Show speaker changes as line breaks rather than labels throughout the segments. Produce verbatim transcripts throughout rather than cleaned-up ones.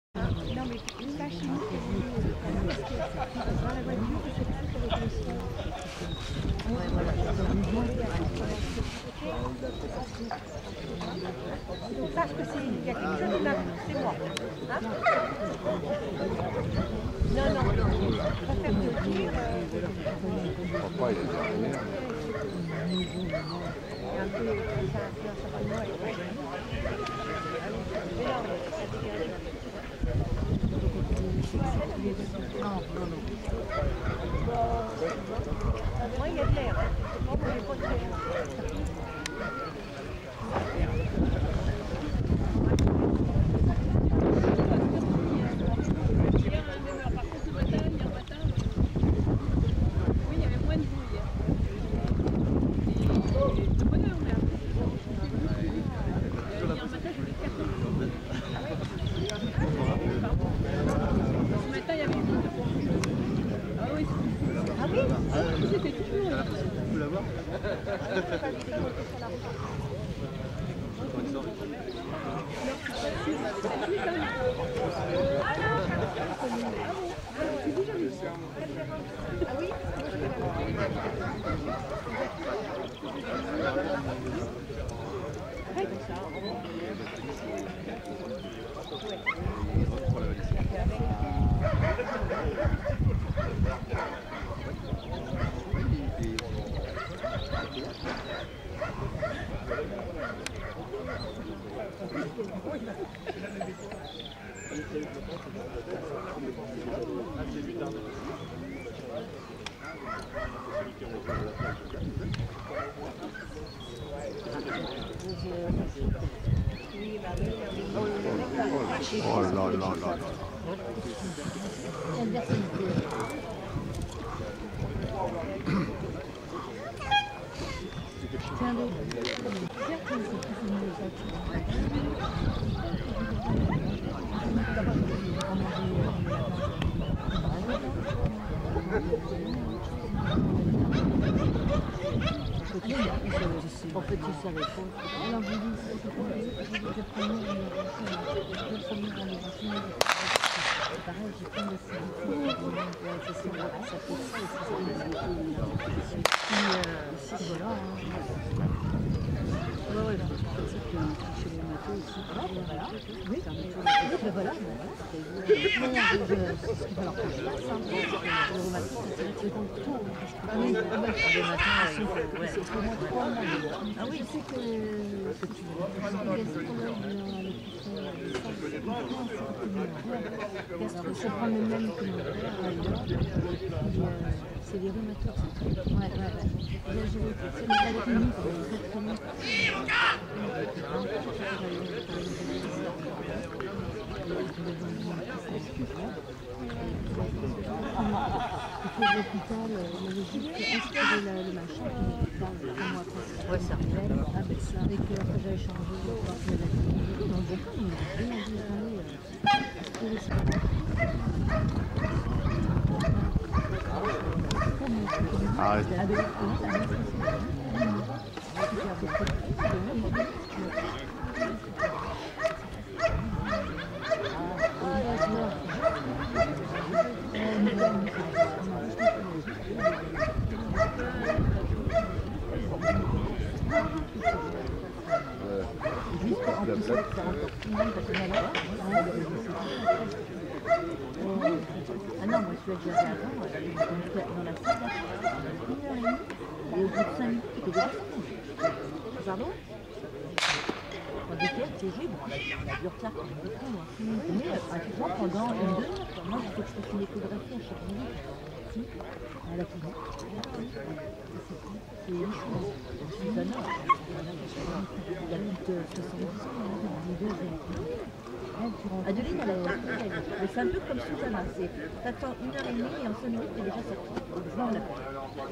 Non, mais une vache chez nous, parce que dans la voiture, c'est pas pour les policiers. Ouais, voilà. Donc, sache que c'est il y a quelque chose là, c'est moi. Hein? Non, non, je préfère te dire.
Papa, il est derrière.
Un peu, ça influence pas moi. Mais non, ça dégage. Non, non, non. Moi, il y a de l'air. Moi, je n'ai pas de l'air.
Oh là là là là.
En fait, tu savais pas. Alors, je dis, c'est pareil, j'ai plein de c'est ça, ça fait ça, et c'est si, voilà. Ouais, ouais, c'est pour ça que chez les matos aussi. Voilà. Oui, ben voilà, c'est ce qu'il va leur faire. Le rhumatisme, c'est dans le tour. Ah oui, les matins, c'est pour trois mois. Ah oui, je sais que tu ça prend le même que mon père, c'est les rhumatologues. Ouais, ouais, ouais. C'est ma maladie, c'est très très il faut l'hôpital, le juste installer le machin, puis dans le mois après. Ouais, ça revient. Ah, ben ça. Et que après j'avais changé, je crois que j'avais dans le bouquin, il m'a rien dit,
Arrête.
Ah non, moi je suis déjà avant, dans la salle, une heure et demie, et au bout de cinq minutes, c'était déjà fini. Pardon? Quand j'étais à T G, bon, il a du retard quand même beaucoup, moi. Mais pratiquement pendant une demi-heure, moi je fais que je fasse une échographie à chaque minute. Si, à la clinique. C'est une chose. C'est un an. Il habite soixante-dix ans, Adeline, elle a mais c'est un peu comme Susanna, c'est t'attends une heure et demie et en cinq minutes t'es déjà sorti. Je on l'a fait.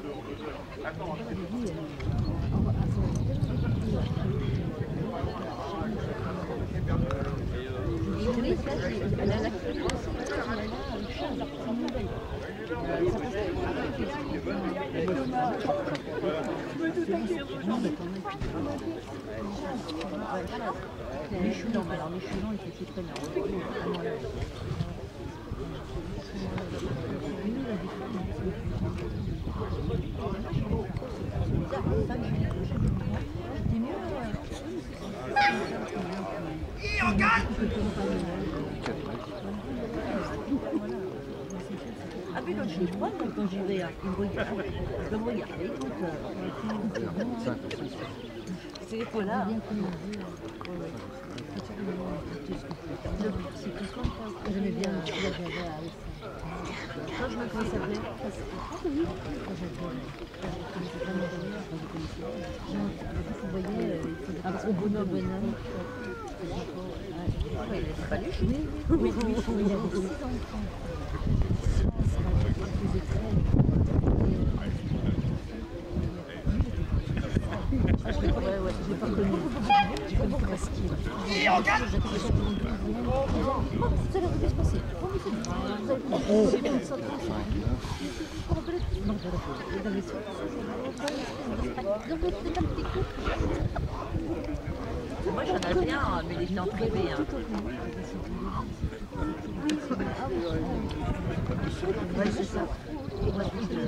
Elle a la clinique aussi, elle a une charge nouvelle. Les chulons, alors les chulons, ils étaient très bien. vu l'autre chez moi, quand j'y vais, il me regarde, je me regarde, écoute, c'est voilà.
J'aimais bien le jeu
Quand je me fais s'appeler.
Vous voyez, au bonhomme. bonhomme.
Il n'est pas lu.
Oui, oui, oui, il y avait six enfants.
Ah, je l'ai pas, ouais, je l'ai pas connu.
J'ai pas compris ce qu'il y a. Ça leur est passé. Vous avez fait ça.
Moi, j'en avais bien, mais il était en privé. Hein. Ouais, c'est ça. Moi,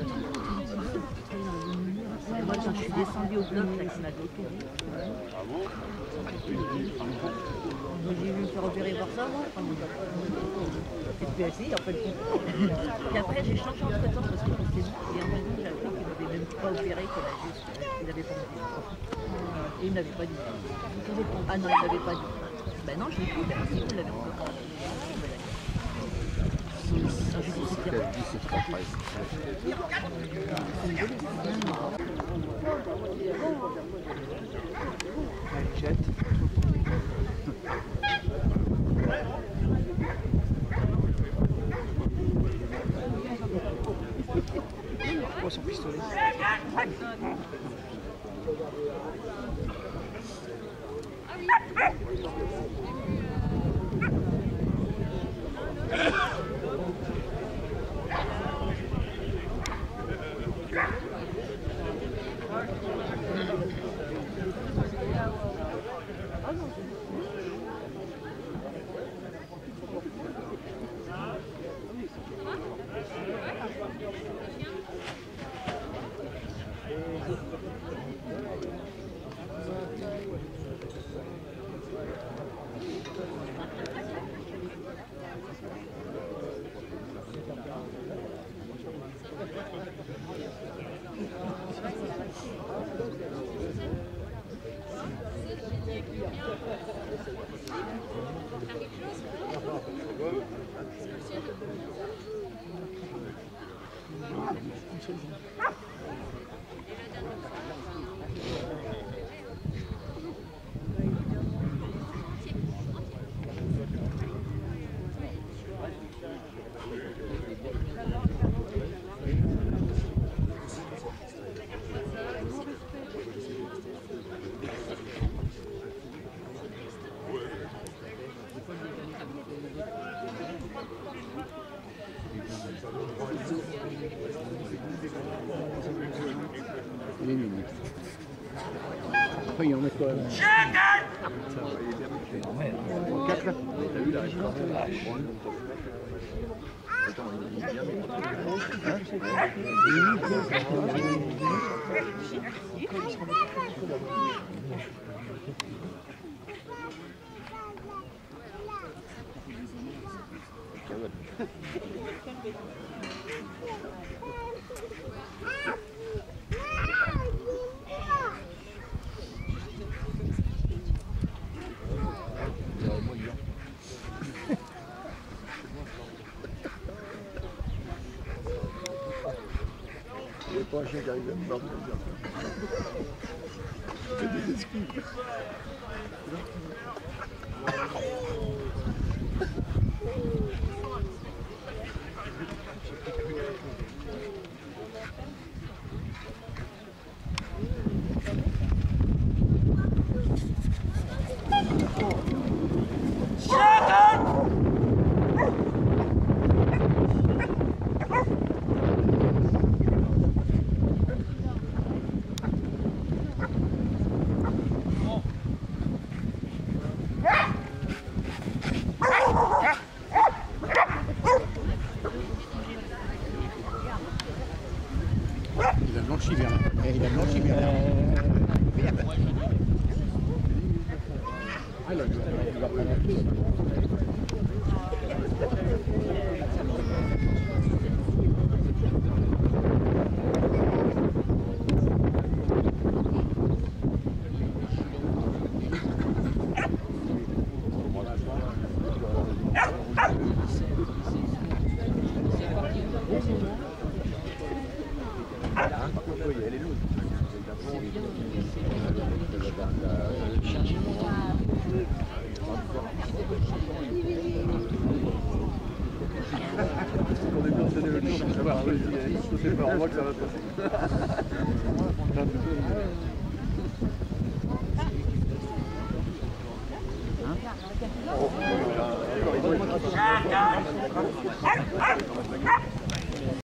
je, moi, quand je suis descendue au bloc, là, qui m'avait opéré. J'ai vu me faire opérer voir ça, moi. Et puis, essayé, en fait. Et après, j'ai changé entre temps parce que c'était bon. Et en même temps, j'ai appris qu'il n'avait même pas opéré, qu'il avait juste. Il n'avait pas opéré. Et il ne l'avait pas dit. Ah non, il ne l'avait pas dit. Ben non, je l'ai dit, ben si vous l'avez encore.
Pourquoi son pistolet?
Les minutes. Après, il y en a quoi là? quatre là. T'as vu la réponse? Attends, il est bien. Il n'y a pas un chien qui arrive à me battre. C'est des esquives. Il a blanchi bien. Il a blanchi bien. Ah, il a il va prendre un peu.
je sais pas, on voit que ça va passer.
Hein?